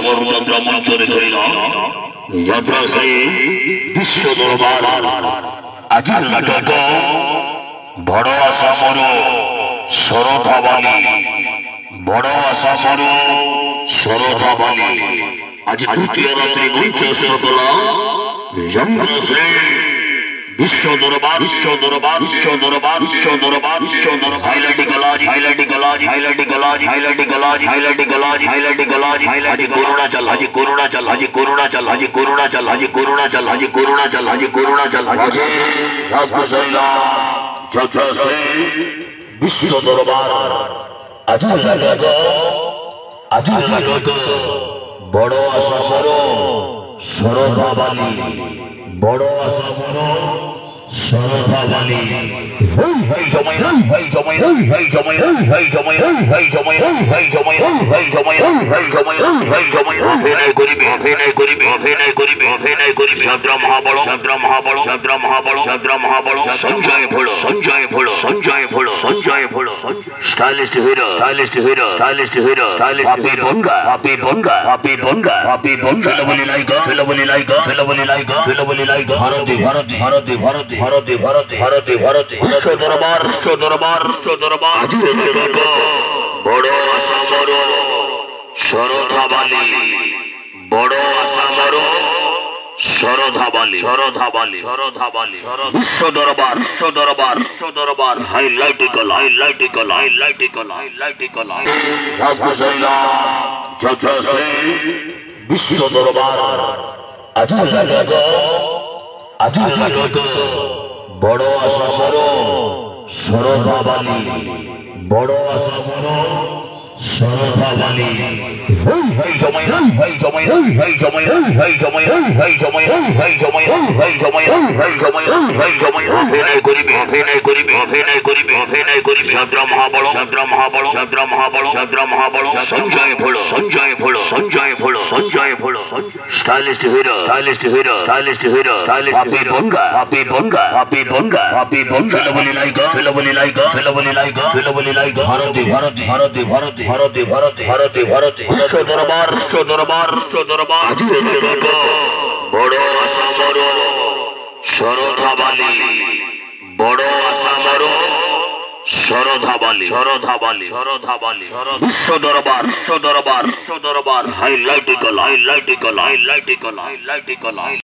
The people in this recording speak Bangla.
আসামর যাত্রা মঞ্চরে ধরিলাম যাত্রা শ্রী বিশ্ব দরবার আজির নাটক বড় আসামর শরধাবালী বড় আসামর শরধাবালী আজ তৃতীয় রাত্রি মঞ্চ শেষ করলাম যন্ত্র শ্রী বিশ্ব দরবার বিশ্ব দরবার বিশ্ব দরবার বিশ্ব দরবার বিশ্ব দরবার হাইলাইট গলাজ হাইলাইট গলাজ হাইলাইট গলাজ হাইলাইট গলাজ হাইলাইট গলাজ হাইলাইট গলাজ হাজি করুণাচল হাজি করুণাচল হাজি করুণাচল হাজি করুণাচল হাজি করুণাচল হাজি করুণাচল হাজি করুণাচল হাজি রাজশাহীলা যত্রশ্রী বিশ্ব দরবার আজির নাটক আজির নাটক বড় আসামর শরধাবালী বড় আসামর শরধাবালী হই হই জময় হই জময় হই জময় হই জময় হই জময় হই জময় হই জময় হই জময় হই জময় অভিনয় করিবে অভিনয় করিবে অভিনয় করিবে অভিনয় করিবে যাত্রা মহাবড় যাত্রা মহাবড় যাত্রা মহাবড় যাত্রা মহাবড় সঞ্জয় ভোড় সঞ্জয় ভোড় সঞ্জয় ভোড় সঞ্জয় ভোড় stylist hero stylist hero stylist hero হাপি বঙ্গা হাপি বঙ্গা হাপি বঙ্গা হাপি বঙ্গা বলি লাইকা বলি লাইকা বলি লাইকা বলি লাইকা ভারতে ভারতে ভারতে ভারতে ভারতে ভারতে ভারতে ভারতে বিশ্ব দরবার বিশ্ব দরবার বিশ্ব দরবার আজির নাটক বড় আসামর শরধাবালী বড় আসামর শরধাবালী শরধাবালী শরধাবালী বিশ্ব দরবার বিশ্ব দরবার বিশ্ব দরবার হাইলাইট কল হাইলাইট কল হাইলাইট কল হাইলাইট কল রাজশাহীলা যত্রশ্রী বিশ্ব দরবার আজির নাটক আজির নাটক বড় আসামর শরধাবালী বড় আসামর শরধাবালী হই হই জময় হই জময় হই জময় হই জময় হই জময় হই জময় হই জময় হই জময় হই জময় অভিনয় করিবে অভিনয় করিবে অভিনয় করিবে অভিনয় করিবে যাত্রা মহাবড় যাত্রা মহাবড় যাত্রা মহাবড় যাত্রা মহাবড় সঞ্জয় ভোড় সঞ্জয় ভোড় সঞ্জয় ভোড় সঞ্জয় ভোড় stylist hero stylist hero stylist hero হাপি বঙ্গা হাপি বঙ্গা হাপি বঙ্গা হাপি বঙ্গা বলি লাইকা বলি লাইকা বলি লাইকা বলি লাইকা ভারতে ভারতে ভারতে ভারতে ভারতে ভারতে ভারতে ভারতে বিশ্ব দরবার বিশ্ব দরবার বিশ্ব দরবার আজির নাটক বড় আসামর শরধাবালী বড় আসামর শরধাবালী শরধাবালী শরধাবালী বিশ্ব দরবার বিশ্ব দরবার বিশ্ব দরবার হাইলাইট কল হাইলাইট কল হাইলাইট কল হাইলাইট কল